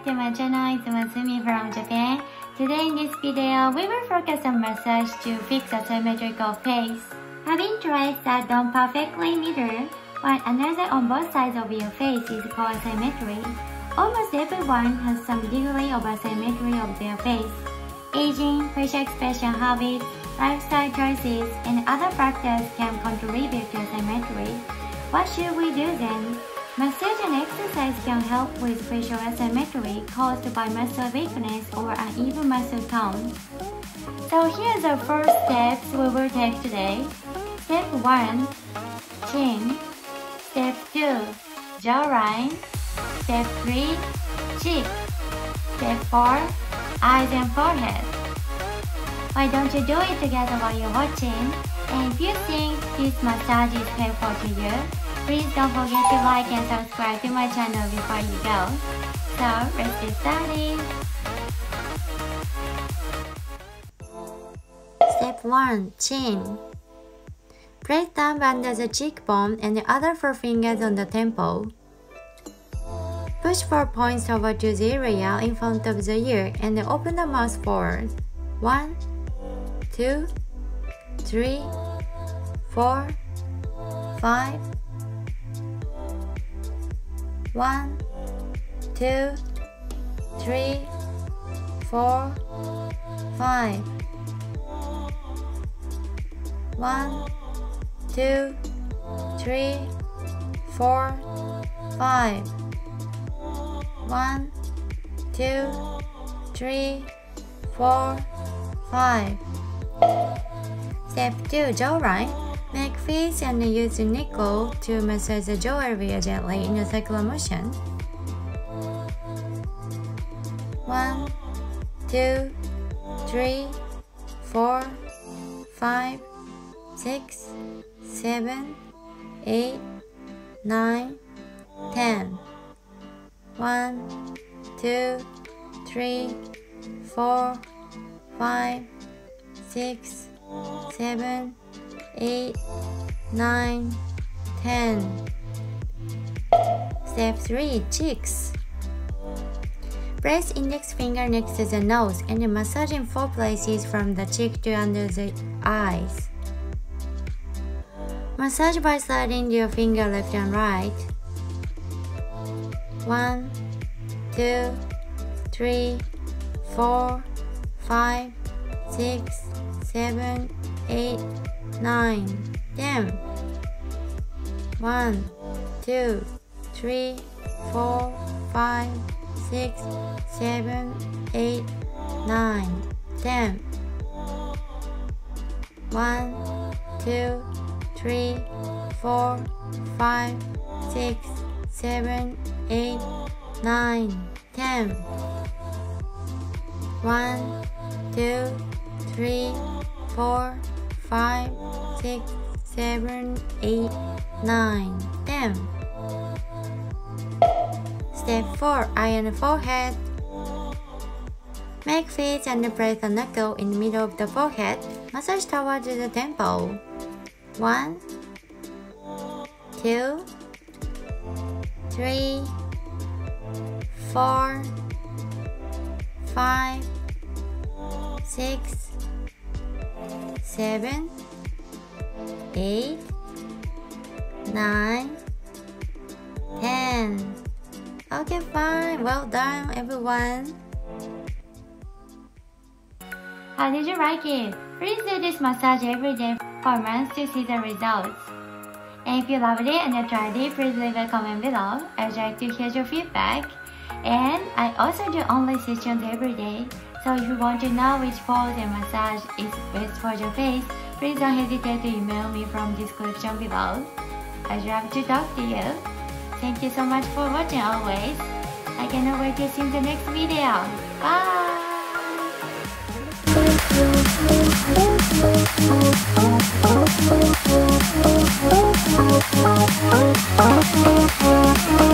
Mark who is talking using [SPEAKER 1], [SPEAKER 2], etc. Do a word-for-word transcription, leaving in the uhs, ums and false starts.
[SPEAKER 1] to my channel. It's Masumi from Japan. Today in this video, we will focus on massage to fix a symmetrical face. Having traits that don't perfectly mirror one another on both sides of your face is called symmetry. Almost everyone has some degree of asymmetry of their face. Aging, facial expression habits, lifestyle choices, and other factors can contribute to symmetry. What should we do then? Massage and exercise can help with facial asymmetry caused by muscle weakness or uneven muscle tone. So here's the first steps we will take today. Step one. Chin. Step two. Jawline. Step three. Cheek. Step four. Eyes and forehead. Why don't you do it together while you're watching? And if you think this massage is helpful to you, please don't forget to like and subscribe to my channel before you go. So let's get started. Step one. Chin. Place thumb under the cheekbone and the other four fingers on the temple. Push four points over to the area in front of the ear and open the mouth forward. One, two, three, four, five. One, two, three, four, five. One, two, three, four, five. One, two, three, four, five. Step two. Jawline. Make face and use the nickel to massage the jaw area gently in a circular motion. One, two, three, four, five, six, seven, eight, nine, ten. One, two, three, four, five, six, seven, eight, nine, ten. Step three. Cheeks. Place index finger next to the nose and massage in four places from the cheek to under the eyes. Massage by sliding your finger left and right. One, two, three, four, five, six, seven, eight, nine, ten. One, two, three, four, five, six, seven, eight, nine, ten. One, two, three, four, five, six, seven, eight, nine, ten. One, two, three, four, five, six, seven, eight, nine, ten. Step four. Eye and forehead. Make face and place a knuckle in the middle of the forehead. Massage towards the temple. One, two, three, four, five, six, seven, eight, nine, ten. Okay, fine. Well done, everyone. How did you like it? Please do this massage every day for months to see the results. And if you loved it and you tried it, please leave a comment below. I'd like to hear your feedback. And I also do online sessions every day. So if you want to know which pose and massage is best for your face, please don't hesitate to email me from the description below. I'd love to talk to you. Thank you so much for watching always. I cannot wait to see you in the next video. Bye!